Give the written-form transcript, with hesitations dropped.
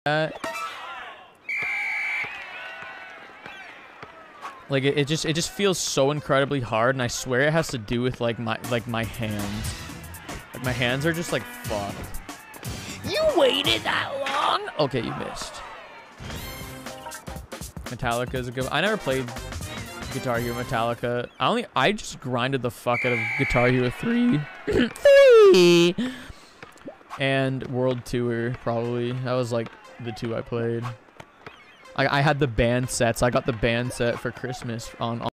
Like it just feels so incredibly hard, and I swear it has to do with like my hands. Like my hands are just like fucked. You waited that long? Okay, you missed. Metallica is a good one. I never played Guitar Hero Metallica. I just grinded the fuck out of Guitar Hero 3. 3 and World Tour, probably. That was like the two I played. I had the band sets. I got the band set for Christmas on